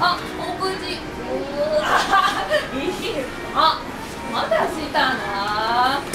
あ、お口。うわ、いい。あ、まだしたな。